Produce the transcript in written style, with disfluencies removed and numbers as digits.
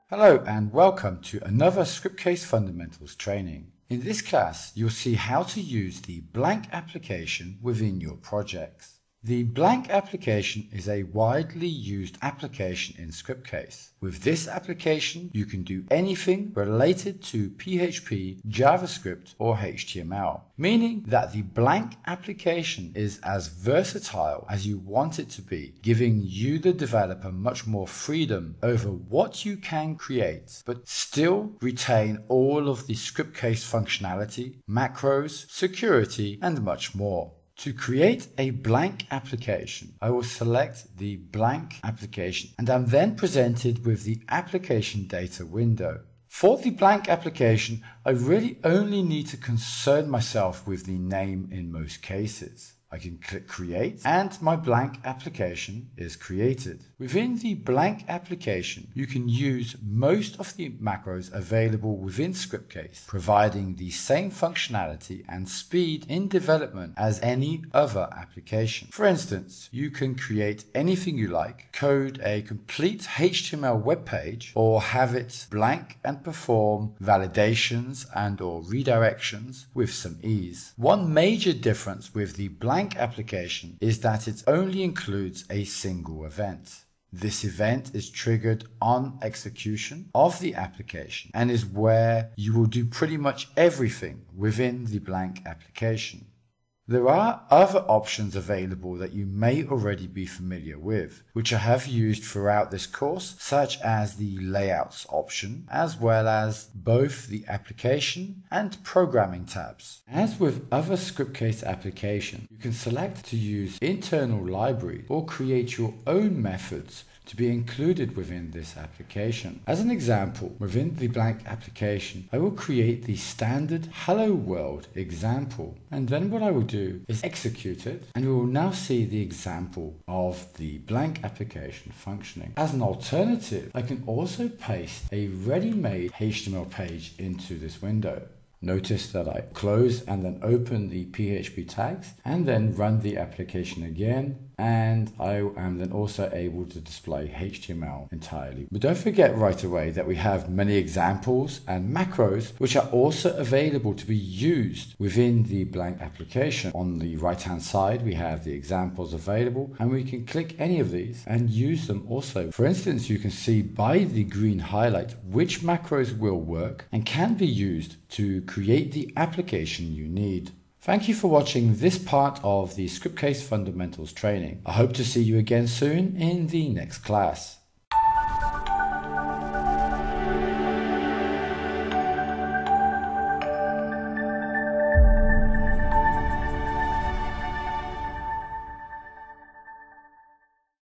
Hello and welcome to another Scriptcase Fundamentals training. In this class, you'll see how to use the blank application within your projects. The blank application is a widely used application in Scriptcase. With this application, you can do anything related to PHP, JavaScript, or HTML, meaning that the blank application is as versatile as you want it to be, giving you, the developer, much more freedom over what you can create, but still retain all of the Scriptcase functionality, macros, security, and much more. To create a blank application, I will select the blank application and I'm then presented with the application data window. For the blank application, I really only need to concern myself with the name in most cases. I can click Create and my blank application is created. Within the blank application, you can use most of the macros available within Scriptcase, providing the same functionality and speed in development as any other application. For instance, you can create anything you like, code a complete HTML web page, or have it blank and perform validations and or redirections with some ease. One major difference with the blank application is that it only includes a single event. This event is triggered on execution of the application and is where you will do pretty much everything within the blank application. There are other options available that you may already be familiar with, which I have used throughout this course, such as the layouts option, as well as both the application and programming tabs. As with other Scriptcase applications, you can select to use internal libraries or create your own methods to be included within this application. As an example, within the blank application, I will create the standard Hello World example, and then what I will do is execute it, and we will now see the example of the blank application functioning. As an alternative, I can also paste a ready-made HTML page into this window. Notice that I close and then open the PHP tags and then run the application again, and I am then also able to display HTML entirely. But don't forget right away that we have many examples and macros which are also available to be used within the blank application. On the right hand side we have the examples available, and we can click any of these and use them also. For instance, you can see by the green highlight which macros will work and can be used to create the application you need. Thank you for watching this part of the Scriptcase Fundamentals training. I hope to see you again soon in the next class.